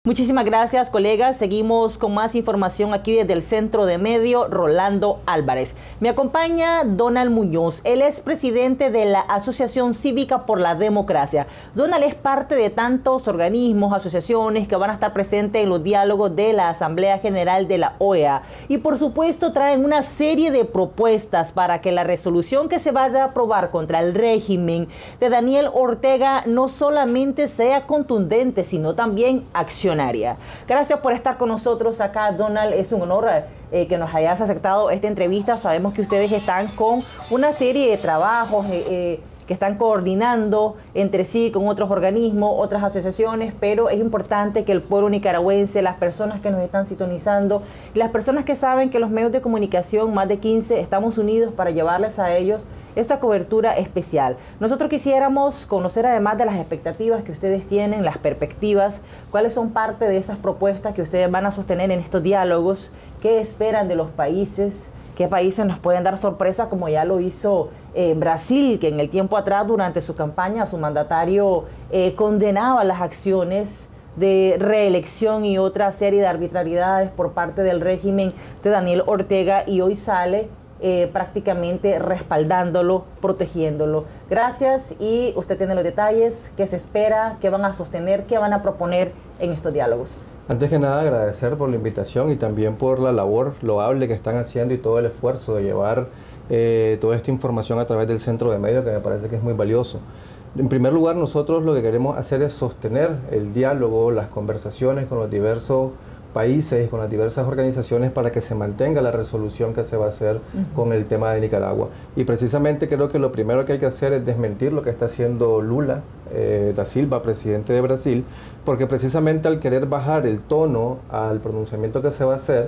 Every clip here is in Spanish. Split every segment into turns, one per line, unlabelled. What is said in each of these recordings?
Muchísimas gracias, colegas. Seguimos con más información aquí desde el Centro de Medio Rolando Álvarez. Me acompaña Donald Muñoz. Él es presidente de la Asociación Cívica por la Democracia. Donald es parte de tantos organismos, asociaciones que van a estar presentes en los diálogos de la Asamblea General de la OEA. Y por supuesto traen una serie de propuestas para que la resolución que se vaya a aprobar contra el régimen de Daniel Ortega no solamente sea contundente, sino también accionaria. Gracias por estar con nosotros acá, Donald. Es un honor que nos hayas aceptado esta entrevista. Sabemos que ustedes están con una serie de trabajos que están coordinando entre sí con otros organismos, otras asociaciones, pero es importante que el pueblo nicaragüense, las personas que nos están sintonizando, las personas que saben que los medios de comunicación, más de 15, estamos unidos para llevarles a ellos esta cobertura especial. Nosotros quisiéramos conocer, además de las expectativas que ustedes tienen, las perspectivas, cuáles son parte de esas propuestas que ustedes van a sostener en estos diálogos, qué esperan de los países, qué países nos pueden dar sorpresa, como ya lo hizo Brasil, que en el tiempo atrás, durante su campaña, su mandatario condenaba las acciones de reelección y otra serie de arbitrariedades por parte del régimen de Daniel Ortega, y hoy sale prácticamente respaldándolo, protegiéndolo. Gracias, y usted tiene los detalles, qué se espera, qué van a sostener, qué van a proponer en estos diálogos.
Antes que nada, agradecer por la invitación y también por la labor loable que están haciendo y todo el esfuerzo de llevar toda esta información a través del Centro de Medio, que me parece que es muy valioso. En primer lugar, nosotros lo que queremos hacer es sostener el diálogo, las conversaciones con los diversos países y con las diversas organizaciones para que se mantenga la resolución que se va a hacer con el tema de Nicaragua. Y precisamente creo que lo primero que hay que hacer es desmentir lo que está haciendo Lula da Silva, presidente de Brasil, porque precisamente al querer bajar el tono al pronunciamiento que se va a hacer,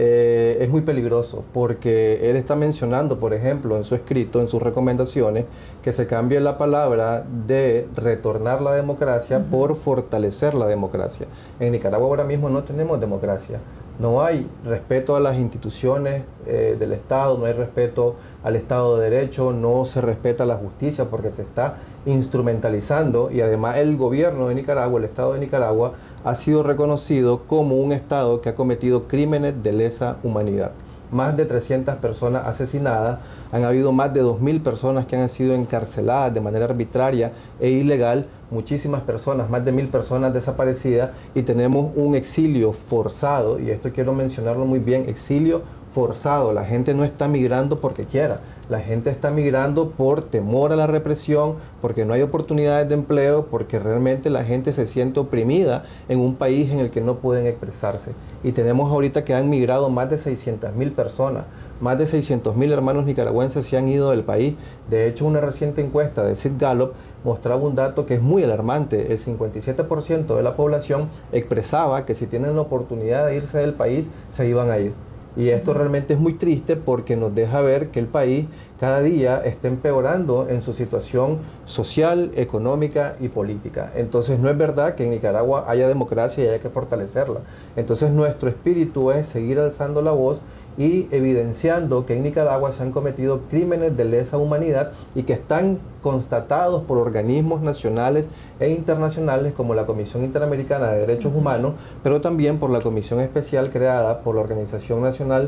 es muy peligroso, porque él está mencionando, por ejemplo, en su escrito, en sus recomendaciones, que se cambie la palabra de retornar la democracia por fortalecer la democracia. En Nicaragua ahora mismo no tenemos democracia. No hay respeto a las instituciones del Estado, no hay respeto al Estado de Derecho, no se respeta la justicia porque se está instrumentalizando, y además el gobierno de Nicaragua, el Estado de Nicaragua, ha sido reconocido como un Estado que ha cometido crímenes de lesa humanidad. Más de 300 personas asesinadas, han habido más de 2000 personas que han sido encarceladas de manera arbitraria e ilegal, muchísimas personas, más de 1000 personas desaparecidas, y tenemos un exilio forzado, y esto quiero mencionarlo muy bien, exilio forzado. La gente no está migrando porque quiera, la gente está migrando por temor a la represión, porque no hay oportunidades de empleo, porque realmente la gente se siente oprimida en un país en el que no pueden expresarse. Y tenemos ahorita que han migrado más de 600.000 personas, más de 600.000 hermanos nicaragüenses se han ido del país. De hecho, una reciente encuesta de Sid Gallup mostraba un dato que es muy alarmante. El 57% de la población expresaba que si tienen la oportunidad de irse del país, se iban a ir. Y esto realmente es muy triste porque nos deja ver que el país cada día está empeorando en su situación social, económica y política. Entonces no es verdad que en Nicaragua haya democracia y haya que fortalecerla. Entonces nuestro espíritu es seguir alzando la voz y evidenciando que en Nicaragua se han cometido crímenes de lesa humanidad y que están constatados por organismos nacionales e internacionales como la Comisión Interamericana de Derechos Humanos, pero también por la Comisión Especial creada por la Organización Nacional,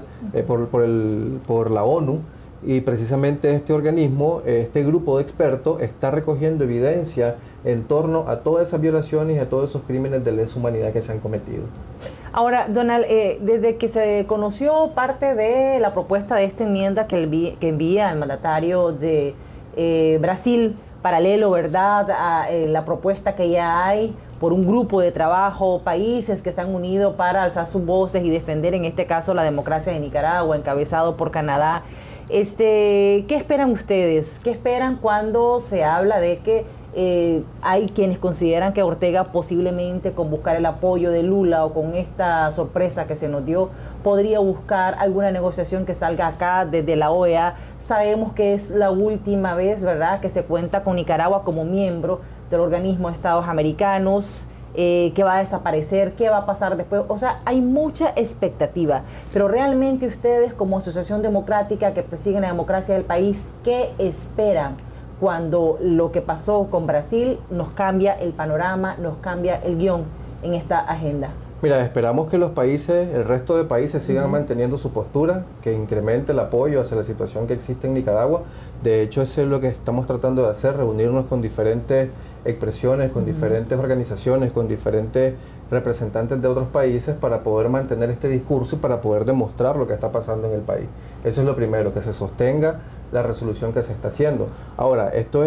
por la ONU. Y precisamente este organismo, este grupo de expertos, está recogiendo evidencia en torno a todas esas violaciones y a todos esos crímenes de lesa humanidad que se han cometido.
Ahora, Donald, desde que se conoció parte de la propuesta de esta enmienda que envía el mandatario de Brasil, paralelo, ¿verdad?, a la propuesta que ya hay por un grupo de trabajo, países que se han unido para alzar sus voces y defender, en este caso, la democracia de Nicaragua, encabezado por Canadá. ¿Qué esperan ustedes? ¿Qué esperan cuando se habla de que hay quienes consideran que Ortega posiblemente, con buscar el apoyo de Lula o con esta sorpresa que se nos dio, podría buscar alguna negociación que salga acá desde la OEA? Sabemos que es la última vez, ¿verdad?, que se cuenta con Nicaragua como miembro del organismo de Estados Americanos. ¿Qué va a desaparecer? ¿Qué va a pasar después? O sea, hay mucha expectativa, pero realmente ustedes, como asociación democrática que persiguen la democracia del país, ¿qué esperan cuando lo que pasó con Brasil nos cambia el panorama, nos cambia el guión en esta agenda?
Mira, esperamos que los países, el resto de países sigan manteniendo su postura, que incremente el apoyo hacia la situación que existe en Nicaragua. De hecho, eso es lo que estamos tratando de hacer, reunirnos con diferentes expresiones, con diferentes organizaciones, con diferentes representantes de otros países para poder mantener este discurso y para poder demostrar lo que está pasando en el país. Eso es lo primero, que se sostenga la resolución que se está haciendo. Ahora, esto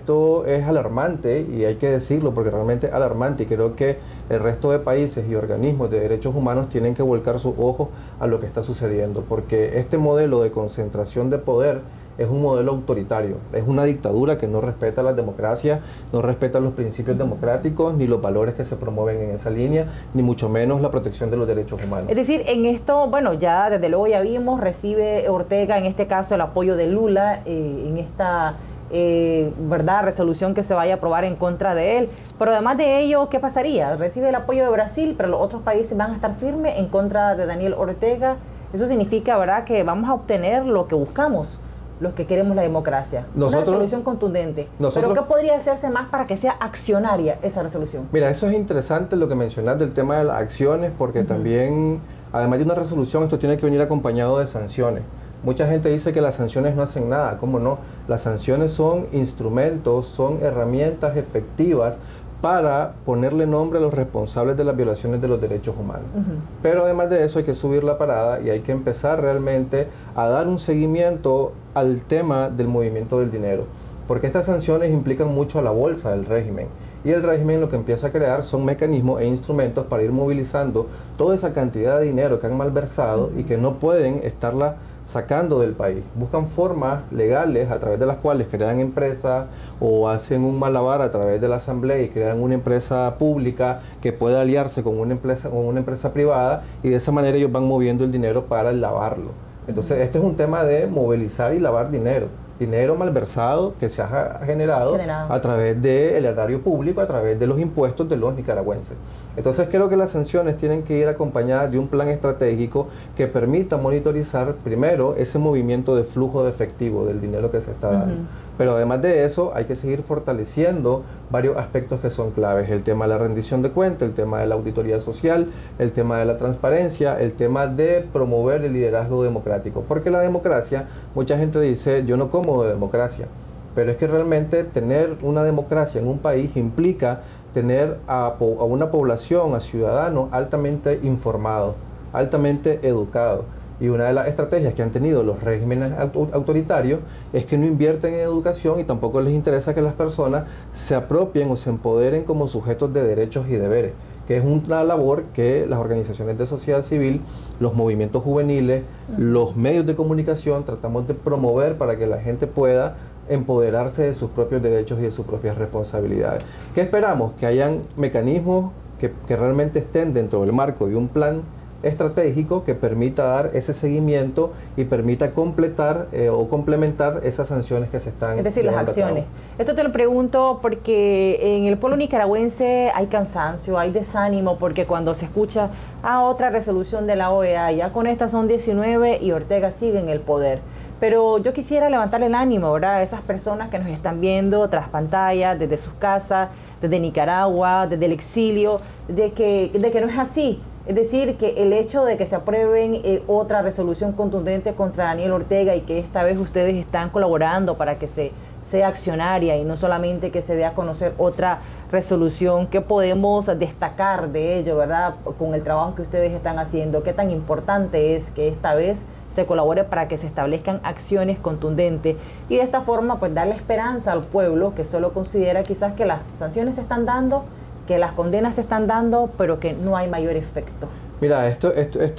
es alarmante y hay que decirlo porque realmente es alarmante y creo que el resto de países y organismos de derechos humanos tienen que volcar sus ojos a lo que está sucediendo, porque este modelo de concentración de poder es un modelo autoritario, es una dictadura que no respeta la democracia, no respeta los principios democráticos, ni los valores que se promueven en esa línea, ni mucho menos la protección de los derechos humanos.
Es decir, en esto, bueno, ya desde luego ya vimos, recibe Ortega en este caso el apoyo de Lula en esta ¿verdad? Resolución que se vaya a aprobar en contra de él. Pero además de ello, ¿qué pasaría? Recibe el apoyo de Brasil, pero los otros países van a estar firmes en contra de Daniel Ortega. Eso significa, ¿verdad?, que vamos a obtener lo que buscamos, los que queremos la democracia. Una resolución contundente. Pero ¿qué podría hacerse más para que sea accionaria esa resolución?
Mira, eso es interesante lo que mencionas del tema de las acciones, porque también, además de una resolución, esto tiene que venir acompañado de sanciones. Mucha gente dice que las sanciones no hacen nada. ¿Cómo no? Las sanciones son instrumentos, son herramientas efectivas para ponerle nombre a los responsables de las violaciones de los derechos humanos. Pero además de eso hay que subir la parada y hay que empezar realmente a dar un seguimiento al tema del movimiento del dinero, porque estas sanciones implican mucho a la bolsa del régimen, y el régimen lo que empieza a crear son mecanismos e instrumentos para ir movilizando toda esa cantidad de dinero que han malversado y que no pueden estarla sacando del país. Buscan formas legales a través de las cuales crean empresas o hacen un malabar a través de la asamblea y crean una empresa pública que pueda aliarse con una empresa privada, y de esa manera ellos van moviendo el dinero para lavarlo. Entonces, este es un tema de movilizar y lavar dinero malversado que se ha generado a través del erario público, a través de los impuestos de los nicaragüenses. Entonces creo que las sanciones tienen que ir acompañadas de un plan estratégico que permita monitorizar primero ese movimiento de flujo de efectivo del dinero que se está dando. Pero además de eso hay que seguir fortaleciendo varios aspectos que son claves: el tema de la rendición de cuentas, el tema de la auditoría social, el tema de la transparencia, el tema de promover el liderazgo democrático. Porque la democracia, mucha gente dice, yo no como de democracia, pero es que realmente tener una democracia en un país implica tener a una población, a ciudadanos altamente informados, altamente educados. Y una de las estrategias que han tenido los regímenes autoritarios es que no invierten en educación y tampoco les interesa que las personas se apropien o se empoderen como sujetos de derechos y deberes, que es una labor que las organizaciones de sociedad civil, los movimientos juveniles, los medios de comunicación tratamos de promover para que la gente pueda empoderarse de sus propios derechos y de sus propias responsabilidades. ¿Qué esperamos? Que hayan mecanismos que realmente estén dentro del marco de un plan estratégico que permita dar ese seguimiento y permita completar o complementar esas sanciones que se están,
es decir, las acciones. Esto te lo pregunto porque en el pueblo nicaragüense hay cansancio, hay desánimo, porque cuando se escucha otra resolución de la OEA, ya con esta son 19 y Ortega sigue en el poder. Pero yo quisiera levantar el ánimo, ¿verdad?, a esas personas que nos están viendo tras pantalla, desde sus casas, desde Nicaragua, desde el exilio, de que no es así. Es decir, que el hecho de que se aprueben otra resolución contundente contra Daniel Ortega y que esta vez ustedes están colaborando para que sea accionaria y no solamente que se dé a conocer otra resolución, ¿qué podemos destacar de ello, verdad, con el trabajo que ustedes están haciendo? ¿Qué tan importante es que esta vez se colabore para que se establezcan acciones contundentes y de esta forma pues darle esperanza al pueblo que solo considera quizás que las sanciones se están dando, que las condenas se están dando, pero que no hay mayor efecto?
Mira, esto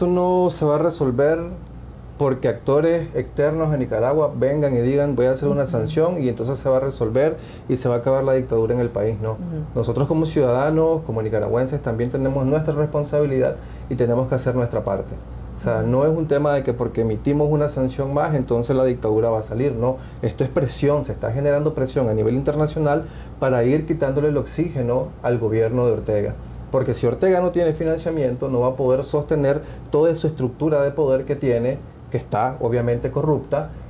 no se va a resolver porque actores externos en Nicaragua vengan y digan voy a hacer una sanción y entonces se va a resolver y se va a acabar la dictadura en el país. No. Nosotros como ciudadanos, como nicaragüenses, también tenemos nuestra responsabilidad y tenemos que hacer nuestra parte. O sea, no es un tema de que porque emitimos una sanción más, entonces la dictadura va a salir. No, esto es presión, se está generando presión a nivel internacional para ir quitándole el oxígeno al gobierno de Ortega. Porque si Ortega no tiene financiamiento, no va a poder sostener toda esa estructura de poder que tiene, que está obviamente corrupta,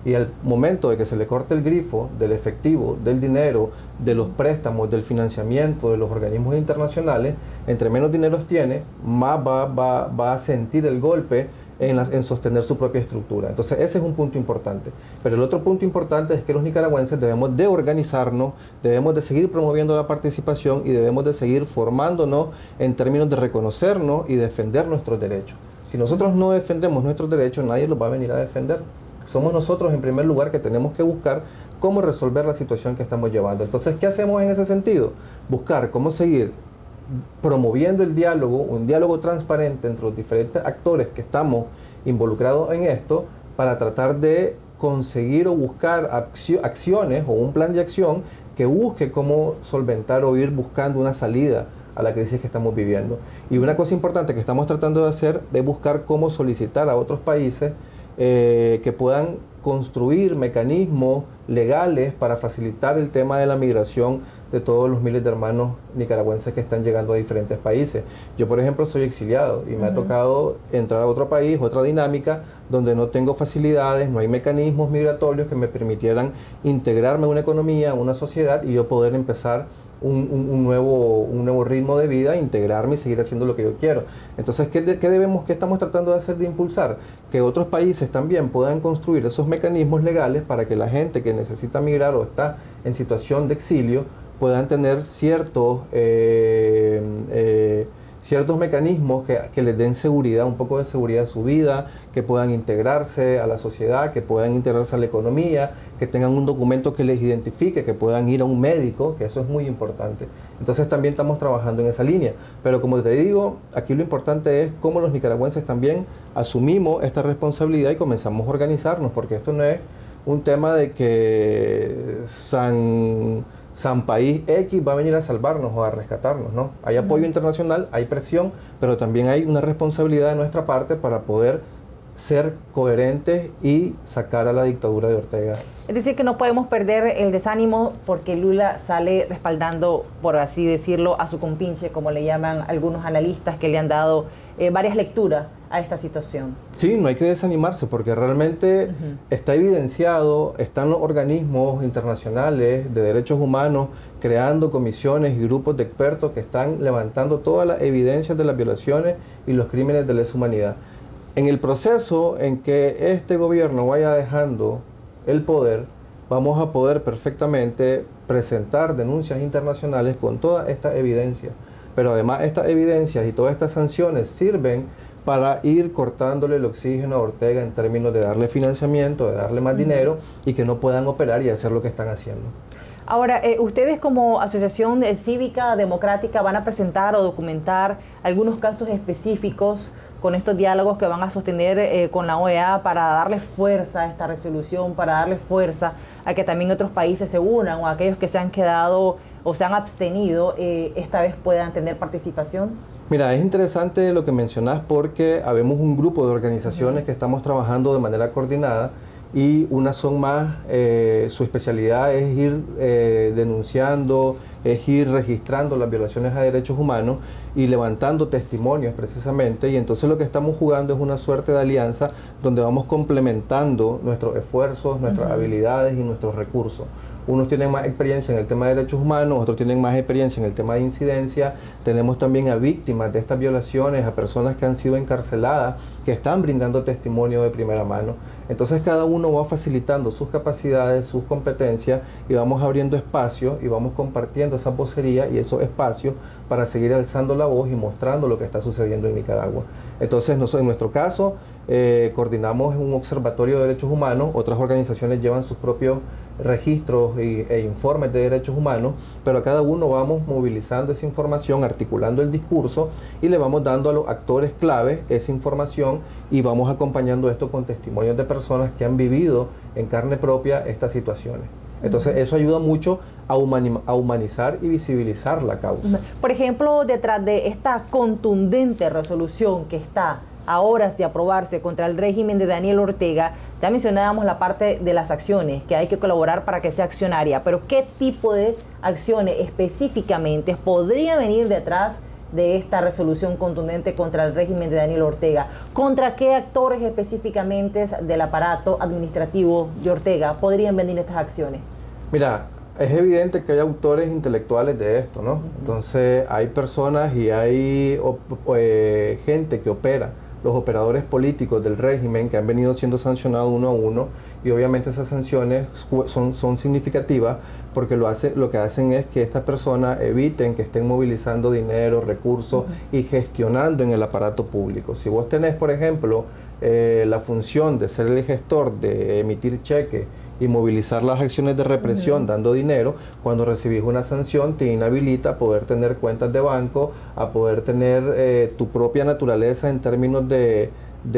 Y al momento de que se le corte el grifo del efectivo, del dinero, de los préstamos, del financiamiento de los organismos internacionales, entre menos dinero tiene, más va a sentir el golpe en sostener su propia estructura. Entonces ese es un punto importante. Pero el otro punto importante es que los nicaragüenses debemos de organizarnos, debemos de seguir promoviendo la participación y debemos de seguir formándonos en términos de reconocernos y defender nuestros derechos. Si nosotros no defendemos nuestros derechos, nadie los va a venir a defender. Somos nosotros en primer lugar que tenemos que buscar cómo resolver la situación que estamos llevando. Entonces, ¿qué hacemos en ese sentido? Buscar cómo seguir promoviendo el diálogo, un diálogo transparente entre los diferentes actores que estamos involucrados en esto, para tratar de conseguir o buscar acciones o un plan de acción que busque cómo solventar o ir buscando una salida a la crisis que estamos viviendo. Y una cosa importante que estamos tratando de hacer es buscar cómo solicitar a otros países que puedan construir mecanismos legales para facilitar el tema de la migración de todos los miles de hermanos nicaragüenses que están llegando a diferentes países. Yo, por ejemplo, soy exiliado y me ha tocado entrar a otro país, otra dinámica, donde no tengo facilidades, no hay mecanismos migratorios que me permitieran integrarme a una economía, a una sociedad y yo poder empezar un nuevo ritmo de vida, integrarme y seguir haciendo lo que yo quiero. Entonces, ¿qué estamos tratando de hacer, de impulsar? Que otros países también puedan construir esos mecanismos legales para que la gente que necesita migrar o está en situación de exilio puedan tener ciertos mecanismos que les den seguridad, un poco de seguridad a su vida, que puedan integrarse a la sociedad, que puedan integrarse a la economía, que tengan un documento que les identifique, que puedan ir a un médico, que eso es muy importante. Entonces también estamos trabajando en esa línea. Pero como te digo, aquí lo importante es cómo los nicaragüenses también asumimos esta responsabilidad y comenzamos a organizarnos, porque esto no es un tema de que San País X va a venir a salvarnos o a rescatarnos, ¿no? Hay apoyo internacional, hay presión, pero también hay una responsabilidad de nuestra parte para poder ser coherentes y sacar a la dictadura de Ortega.
Es decir, que no podemos perder el desánimo porque Lula sale respaldando, por así decirlo, a su compinche, como le llaman algunos analistas que le han dado varias lecturas a esta situación.
Sí, no hay que desanimarse porque realmente está evidenciado, están los organismos internacionales de derechos humanos creando comisiones y grupos de expertos que están levantando todas las evidencias de las violaciones y los crímenes de lesa humanidad. En el proceso en que este gobierno vaya dejando el poder, vamos a poder perfectamente presentar denuncias internacionales con toda esta evidencia. Pero además estas evidencias y todas estas sanciones sirven para ir cortándole el oxígeno a Ortega en términos de darle financiamiento, de darle más dinero y que no puedan operar y hacer lo que están haciendo.
Ahora, ustedes como Asociación Cívica Democrática van a presentar o documentar algunos casos específicos con estos diálogos que van a sostener con la OEA para darle fuerza a esta resolución, para darle fuerza a que también otros países se unan o aquellos que se han quedado o se han abstenido esta vez puedan tener participación?
Mira, es interesante lo que mencionas porque habemos un grupo de organizaciones que estamos trabajando de manera coordinada y unas son más, su especialidad es ir denunciando, es ir registrando las violaciones a derechos humanos y levantando testimonios precisamente, y entonces lo que estamos jugando es una suerte de alianza donde vamos complementando nuestros esfuerzos, nuestras habilidades y nuestros recursos. Unos tienen más experiencia en el tema de derechos humanos, otros tienen más experiencia en el tema de incidencia. Tenemos también a víctimas de estas violaciones, a personas que han sido encarceladas, que están brindando testimonio de primera mano. Entonces cada uno va facilitando sus capacidades, sus competencias y vamos abriendo espacios y vamos compartiendo esa vocería y esos espacios para seguir alzando la voz y mostrando lo que está sucediendo en Nicaragua. Entonces nosotros, en nuestro caso, coordinamos un observatorio de derechos humanos, otras organizaciones llevan sus propios registros e informes de derechos humanos, pero a cada uno vamos movilizando esa información, articulando el discurso y le vamos dando a los actores clave esa información y vamos acompañando esto con testimonios de personas que han vivido en carne propia estas situaciones. Entonces eso ayuda mucho a humanizar y visibilizar la causa.
Por ejemplo, detrás de esta contundente resolución que está a horas de aprobarse contra el régimen de Daniel Ortega, ya mencionábamos la parte de las acciones, que hay que colaborar para que sea accionaria, pero ¿qué tipo de acciones específicamente podría venir detrás de esta resolución contundente contra el régimen de Daniel Ortega. ¿Contra qué actores específicamente del aparato administrativo de Ortega podrían venir estas acciones?
Mira, es evidente que hay autores intelectuales de esto, ¿no? Entonces hay personas y hay gente que opera, los operadores políticos del régimen que han venido siendo sancionados uno a uno, y obviamente esas sanciones son significativas porque lo que hacen es que estas personas eviten que estén movilizando dinero, recursos y gestionando en el aparato público. Si vos tenés, por ejemplo, la función de ser el gestor, de emitir cheques y movilizar las acciones de represión dando dinero, cuando recibís una sanción te inhabilita a poder tener cuentas de banco, a poder tener tu propia naturaleza en términos de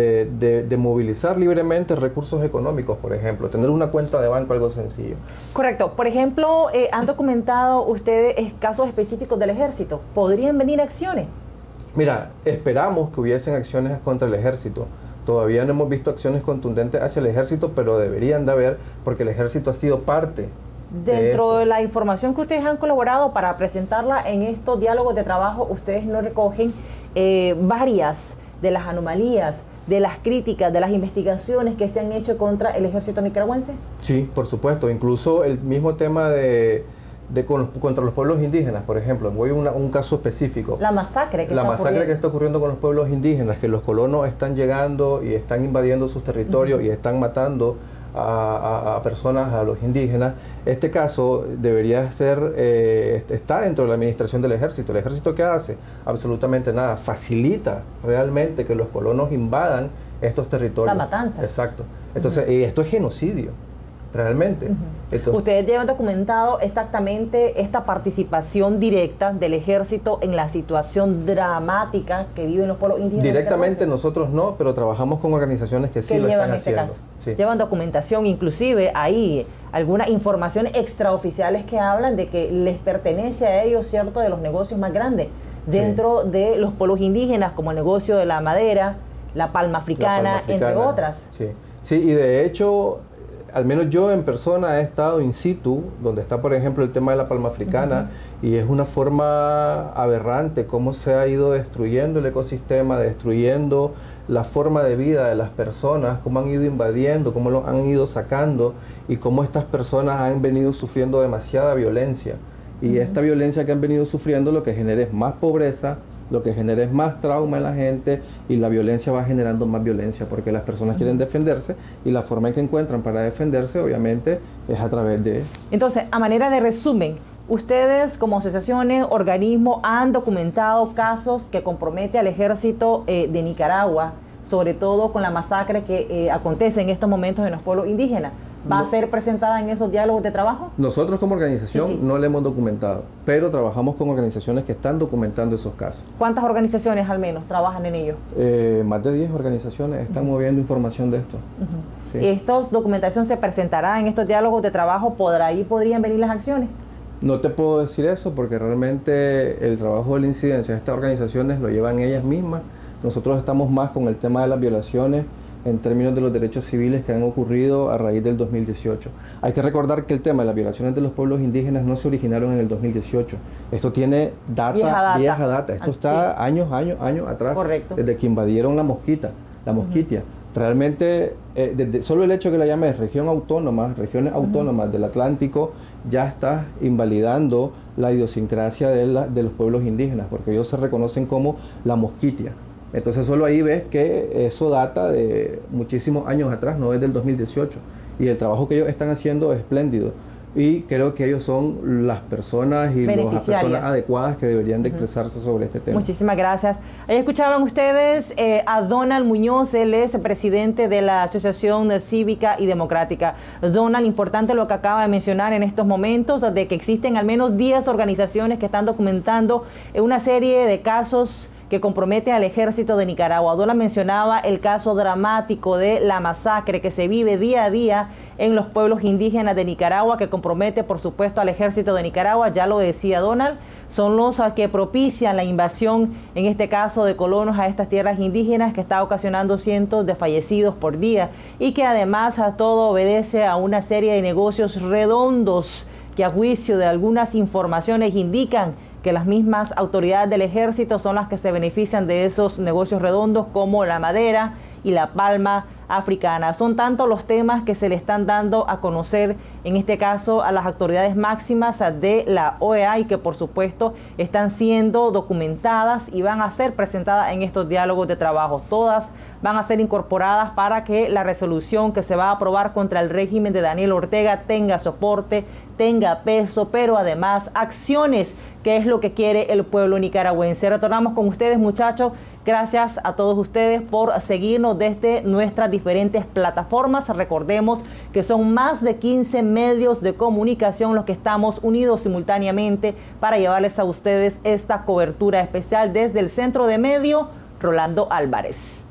movilizar libremente recursos económicos, por ejemplo, tener una cuenta de banco, algo sencillo.
Correcto. Por ejemplo, ¿han documentado ustedes casos específicos del ejército? ¿Podrían venir acciones?
Mira, esperamos que hubiesen acciones contra el ejército. Todavía no hemos visto acciones contundentes hacia el ejército, pero deberían de haber, porque el ejército ha sido parte.
Dentro de la información que ustedes han colaborado para presentarla en estos diálogos de trabajo, ustedes no recogen varias de las anomalías, de las críticas, de las investigaciones que se han hecho contra el ejército nicaragüense.
Sí, por supuesto. Incluso el mismo tema contra los pueblos indígenas, por ejemplo. Voy a un caso específico.
La masacre que
está ocurriendo con los pueblos indígenas, que los colonos están llegando y están invadiendo sus territorios y están matando a personas, a los indígenas. Este caso debería ser, está dentro de la administración del ejército. ¿El ejército qué hace? Absolutamente nada. Facilita realmente que los colonos invadan estos territorios.
La matanza.
Exacto. Entonces, esto es genocidio. Realmente.
Entonces, ustedes ya han documentado exactamente esta participación directa del ejército en la situación dramática que viven los pueblos indígenas.
Directamente nosotros no, pero trabajamos con organizaciones que sí lo están haciendo. Sí.
Llevan documentación, inclusive hay algunas informaciones extraoficiales que hablan de que les pertenece a ellos, cierto, de los negocios más grandes dentro de los pueblos indígenas, como el negocio de la madera, la palma africana, entre otras.
Sí, sí, y de hecho, al menos yo en persona he estado in situ, donde está por ejemplo el tema de la palma africana, y es una forma aberrante cómo se ha ido destruyendo el ecosistema, destruyendo la forma de vida de las personas, cómo han ido invadiendo, cómo lo han ido sacando, y cómo estas personas han venido sufriendo demasiada violencia. Y esta violencia que han venido sufriendo lo que genera es más pobreza, lo que genera es más trauma en la gente, y la violencia va generando más violencia porque las personas quieren defenderse, y la forma en que encuentran para defenderse obviamente es a través de...
Entonces, a manera de resumen, ustedes como asociaciones, organismos, han documentado casos que comprometen al ejército de Nicaragua, sobre todo con la masacre que acontece en estos momentos en los pueblos indígenas. ¿Va a ser presentada en esos diálogos de trabajo?
Nosotros como organización no le hemos documentado, pero trabajamos con organizaciones que están documentando esos casos.
¿Cuántas organizaciones al menos trabajan en ello?
Más de 10 organizaciones están moviendo información de esto.
Sí. ¿Esta documentación se presentará en estos diálogos de trabajo? ¿Por ahí podrían venir las acciones?
No te puedo decir eso porque realmente el trabajo de la incidencia de estas organizaciones lo llevan ellas mismas. Nosotros estamos más con el tema de las violaciones en términos de los derechos civiles que han ocurrido a raíz del 2018. Hay que recordar que el tema de las violaciones de los pueblos indígenas no se originaron en el 2018. Esto tiene vieja data. Esto está años atrás.
Correcto.
Desde que invadieron la Mosquitia. Realmente, solo el hecho que la llames regiones autónomas del Atlántico, ya está invalidando la idiosincrasia de los pueblos indígenas, porque ellos se reconocen como la Mosquitia. Entonces solo ahí ves que eso data de muchísimos años atrás, no es del 2018. Y el trabajo que ellos están haciendo es espléndido. Y creo que ellos son las personas y las personas adecuadas que deberían de expresarse sobre este tema.
Muchísimas gracias. Ahí escuchaban ustedes a Donald Muñoz, él es presidente de la Asociación Cívica y Democrática. Donald, importante lo que acaba de mencionar en estos momentos, de que existen al menos 10 organizaciones que están documentando una serie de casos que compromete al ejército de Nicaragua. Donald mencionaba el caso dramático de la masacre que se vive día a día en los pueblos indígenas de Nicaragua, que compromete, por supuesto, al ejército de Nicaragua. Ya lo decía Donald, son los que propician la invasión, en este caso de colonos, a estas tierras indígenas, que está ocasionando cientos de fallecidos por día, y que además a todo obedece a una serie de negocios redondos que, a juicio de algunas informaciones, indican que las mismas autoridades del ejército son las que se benefician de esos negocios redondos, como la madera y la palma africana. Son tantos los temas que se le están dando a conocer, en este caso a las autoridades máximas de la OEA, y que por supuesto están siendo documentadas y van a ser presentadas en estos diálogos de trabajo. Todas van a ser incorporadas para que la resolución que se va a aprobar contra el régimen de Daniel Ortega tenga soporte, tenga peso, pero además acciones, que es lo que quiere el pueblo nicaragüense. Retornamos con ustedes, muchachos. Gracias a todos ustedes por seguirnos desde nuestras diferentes plataformas. Recordemos que son más de 15 medios de comunicación los que estamos unidos simultáneamente para llevarles a ustedes esta cobertura especial desde el Centro de Medio Rolando Álvarez.